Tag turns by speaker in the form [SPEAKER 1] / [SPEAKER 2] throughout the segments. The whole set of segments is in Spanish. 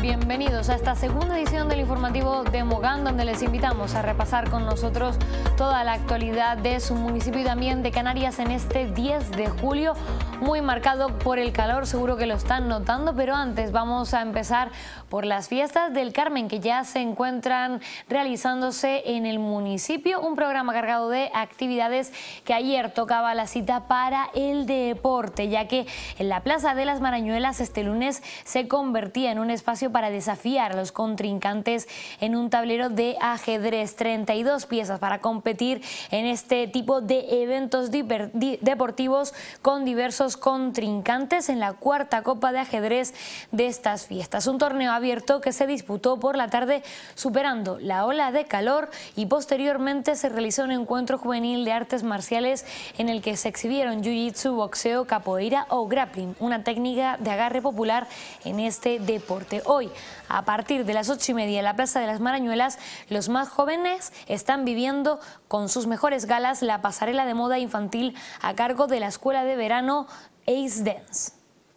[SPEAKER 1] Bienvenidos a esta segunda edición del informativo de Mogán, donde les invitamos a repasar con nosotros toda la actualidad de su municipio y también de Canarias en este 10 de julio, muy marcado por el calor, seguro que lo están notando, pero antes vamos a empezar por las fiestas del Carmen, que ya se encuentran realizándose en el municipio, un programa cargado de actividades que ayer tocaba la cita para el deporte, ya que en la Plaza de las Marañuelas este lunes se convertía en un espacio para desafiar a los contrincantes en un tablero de ajedrez. 32 piezas para competir en este tipo de eventos deportivos con diversos contrincantes en la cuarta Copa de Ajedrez de estas fiestas. Un torneo abierto que se disputó por la tarde superando la ola de calor y posteriormente se realizó un encuentro juvenil de artes marciales en el que se exhibieron jiu-jitsu, boxeo, capoeira o grappling, una técnica de agarre popular en este deporte. Hoy, a partir de las 8:30 en la Plaza de las Marañuelas, los más jóvenes están viviendo con sus mejores galas la pasarela de moda infantil a cargo de la Escuela de Verano Ace Dance.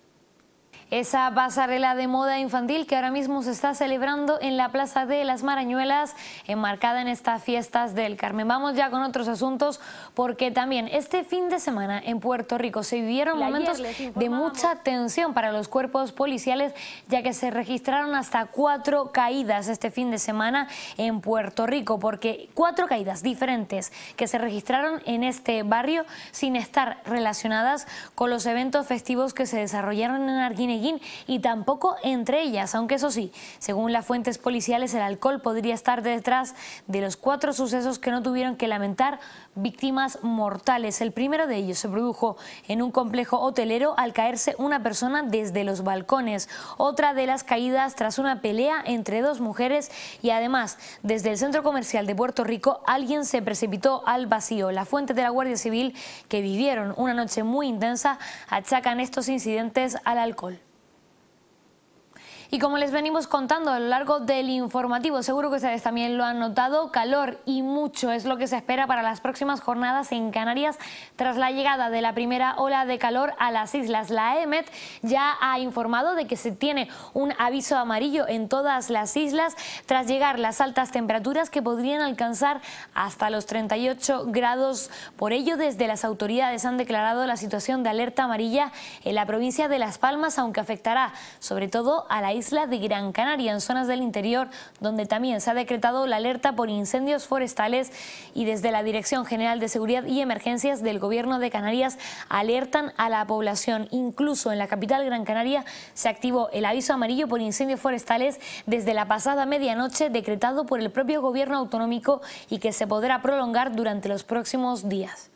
[SPEAKER 1] Esa pasarela de moda infantil que ahora mismo se está celebrando en la Plaza de las Marañuelas, enmarcada en estas fiestas del Carmen. Vamos ya con otros asuntos, porque también este fin de semana en Puerto Rico se vivieron momentos de mucha tensión para los cuerpos policiales, ya que se registraron hasta 4 caídas este fin de semana en Puerto Rico, porque 4 caídas diferentes que se registraron en este barrio sin estar relacionadas con los eventos festivos que se desarrollaron en Arguineguín y tampoco entre ellas, aunque eso sí, según las fuentes policiales, el alcohol podría estar detrás de los 4 sucesos que no tuvieron que lamentar víctimas mortales. El primero de ellos se produjo en un complejo hotelero al caerse una persona desde los balcones. Otra de las caídas tras una pelea entre 2 mujeres y además desde el centro comercial de Puerto Rico alguien se precipitó al vacío. Las fuentes de la Guardia Civil, que vivieron una noche muy intensa, achacan estos incidentes al alcohol. Y como les venimos contando a lo largo del informativo, seguro que ustedes también lo han notado, calor y mucho es lo que se espera para las próximas jornadas en Canarias tras la llegada de la primera ola de calor a las islas. La EMET ya ha informado de que se tiene un aviso amarillo en todas las islas tras llegar las altas temperaturas que podrían alcanzar hasta los 38 grados. Por ello, desde las autoridades han declarado la situación de alerta amarilla en la provincia de Las Palmas, aunque afectará sobre todo a la isla de Gran Canaria, en zonas del interior, donde también se ha decretado la alerta por incendios forestales, y desde la Dirección General de Seguridad y Emergencias del Gobierno de Canarias alertan a la población. Incluso en la capital Gran Canaria se activó el aviso amarillo por incendios forestales desde la pasada medianoche, decretado por el propio Gobierno autonómico y que se podrá prolongar durante los próximos días.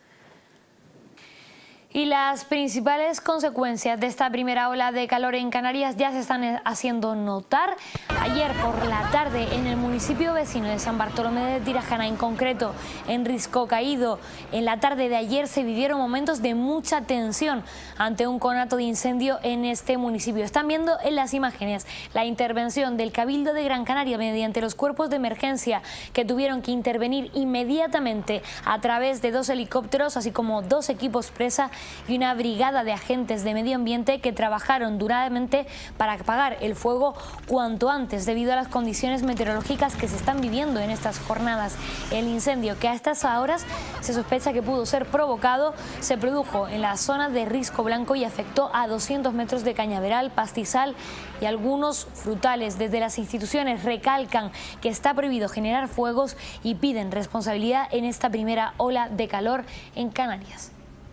[SPEAKER 1] Y las principales consecuencias de esta primera ola de calor en Canarias ya se están haciendo notar. Ayer por la tarde en el municipio vecino de San Bartolomé de Tirajana, en concreto en Risco Caído, en la tarde de ayer se vivieron momentos de mucha tensión ante un conato de incendio en este municipio. Están viendo en las imágenes la intervención del Cabildo de Gran Canaria mediante los cuerpos de emergencia, que tuvieron que intervenir inmediatamente a través de 2 helicópteros, así como 2 equipos presa y una brigada de agentes de medio ambiente que trabajaron duramente para apagar el fuego cuanto antes, debido a las condiciones meteorológicas que se están viviendo en estas jornadas. El incendio, que a estas horas se sospecha que pudo ser provocado, se produjo en la zona de Risco Blanco y afectó a 200 metros de cañaveral, pastizal y algunos frutales. Desde las instituciones recalcan que está prohibido generar fuegos y piden responsabilidad en esta primera ola de calor en Canarias.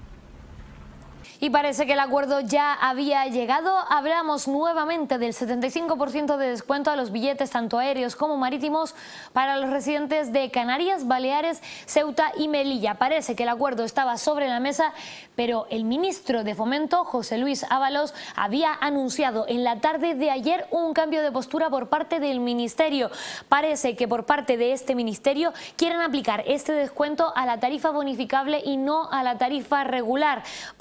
[SPEAKER 1] Y parece que el acuerdo ya había llegado. Hablamos nuevamente del 75% de descuento a los billetes tanto aéreos como marítimos para los residentes de Canarias, Baleares, Ceuta y Melilla. Parece que el acuerdo estaba sobre la mesa, pero el ministro de Fomento, José Luis Ábalos, había anunciado en la tarde de ayer un cambio de postura por parte del ministerio. Parece que por parte de este ministerio quieren aplicar este descuento a la tarifa bonificable y no a la tarifa regular, por lo que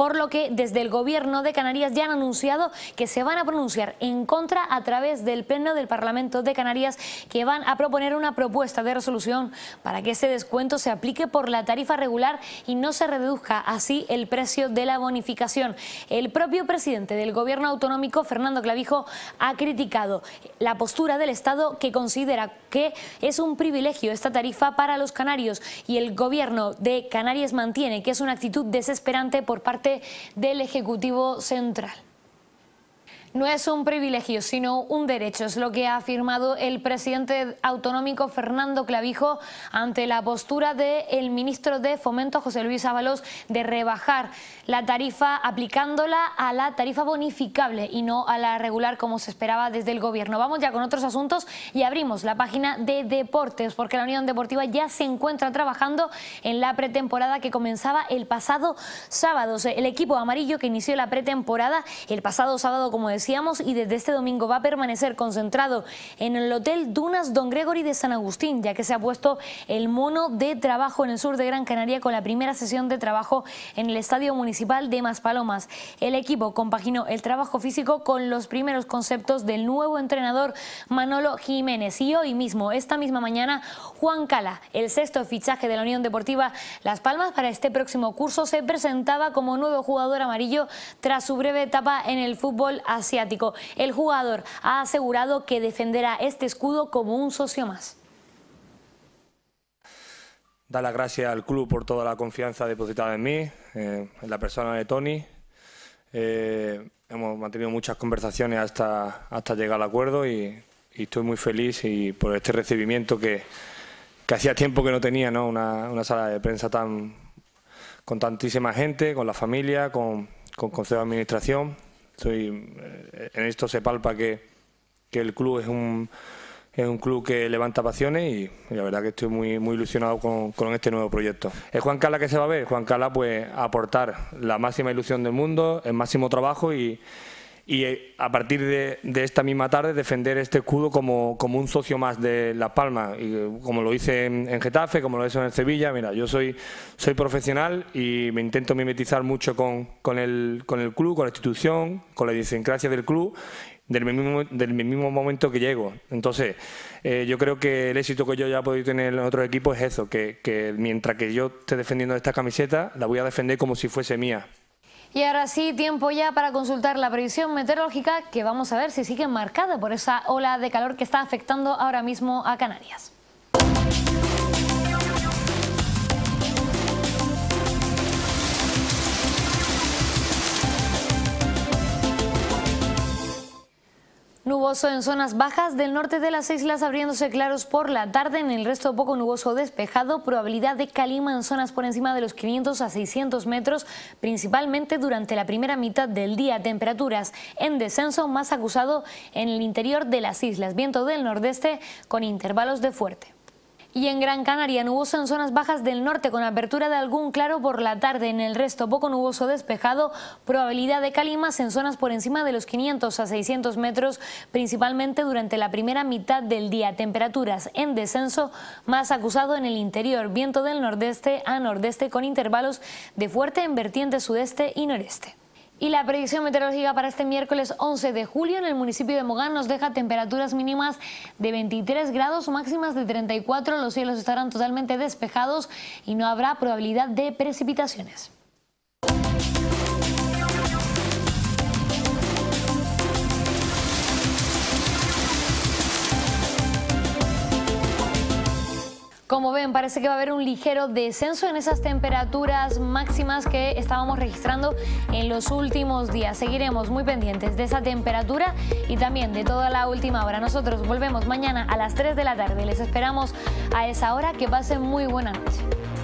[SPEAKER 1] que desde el Gobierno de Canarias ya han anunciado que se van a pronunciar en contra a través del Pleno del Parlamento de Canarias, que van a proponer una propuesta de resolución para que este descuento se aplique por la tarifa regular y no se reduzca así el precio de la bonificación. El propio presidente del Gobierno autonómico, Fernando Clavijo, ha criticado la postura del Estado, que considera que es un privilegio esta tarifa para los canarios, y el Gobierno de Canarias mantiene que es una actitud desesperante por parte del Ejecutivo Central. No es un privilegio, sino un derecho, es lo que ha afirmado el presidente autonómico Fernando Clavijo ante la postura del ministro de Fomento, José Luis Ábalos, de rebajar la tarifa aplicándola a la tarifa bonificable y no a la regular como se esperaba desde el Gobierno. Vamos ya con otros asuntos y abrimos la página de deportes, porque la Unión Deportiva ya se encuentra trabajando en la pretemporada que comenzaba el pasado sábado. El equipo amarillo, que inició la pretemporada el pasado sábado, como decíamos, y desde este domingo va a permanecer concentrado en el Hotel Dunas Don Gregory de San Agustín, ya que se ha puesto el mono de trabajo en el sur de Gran Canaria con la primera sesión de trabajo en el Estadio Municipal de Maspalomas. El equipo compaginó el trabajo físico con los primeros conceptos del nuevo entrenador Manolo Jiménez, y hoy mismo, esta misma mañana, Juan Cala, el sexto fichaje de la Unión Deportiva Las Palmas para este próximo curso, se presentaba como nuevo jugador amarillo tras su breve etapa en el fútbol asiático. El jugador ha asegurado que defenderá este escudo como un socio más.
[SPEAKER 2] Dar las gracias al club por toda la confianza depositada en mí, en la persona de Tony. Hemos mantenido muchas conversaciones hasta llegar al acuerdo y estoy muy feliz por este recibimiento que hacía tiempo que no tenía, ¿no? Una sala de prensa con tantísima gente, con la familia, con consejo de administración. En esto se palpa que el club es un club que levanta pasiones y la verdad que estoy muy ilusionado con este nuevo proyecto. ¿Es Juan Cala que se va a ver? Juan Cala, pues, aportar la máxima ilusión del mundo, el máximo trabajo y a partir de esta misma tarde defender este escudo como un socio más de Las Palmas, y como lo hice en Getafe, como lo hice en Sevilla. Mira, yo soy profesional y me intento mimetizar mucho con el club, con la institución, con la idiosincrasia del club, del mismo momento que llego. Entonces, yo creo que el éxito que yo ya he podido tener en otros equipos es eso, que mientras que yo esté defendiendo esta camiseta, la voy a defender como si fuese mía.
[SPEAKER 1] Y ahora sí, tiempo ya para consultar la previsión meteorológica, que vamos a ver si sigue marcada por esa ola de calor que está afectando ahora mismo a Canarias. Nuboso en zonas bajas del norte de las islas, abriéndose claros por la tarde. En el resto poco nuboso despejado. Probabilidad de calima en zonas por encima de los 500 a 600 metros, principalmente durante la primera mitad del día. Temperaturas en descenso, más acusado en el interior de las islas. Viento del nordeste con intervalos de fuerte. Y en Gran Canaria, nuboso en zonas bajas del norte con apertura de algún claro por la tarde. En el resto poco nuboso despejado, probabilidad de calimas en zonas por encima de los 500 a 600 metros, principalmente durante la primera mitad del día. Temperaturas en descenso, más acusado en el interior. Viento del nordeste a nordeste con intervalos de fuerte en vertiente sudeste y noreste. Y la predicción meteorológica para este miércoles 11 de julio en el municipio de Mogán nos deja temperaturas mínimas de 23 grados, máximas de 34. Los cielos estarán totalmente despejados y no habrá probabilidad de precipitaciones. Como ven, parece que va a haber un ligero descenso en esas temperaturas máximas que estábamos registrando en los últimos días. Seguiremos muy pendientes de esa temperatura y también de toda la última hora. Nosotros volvemos mañana a las 3 de la tarde. Les esperamos a esa hora. Que pasen muy buena noche.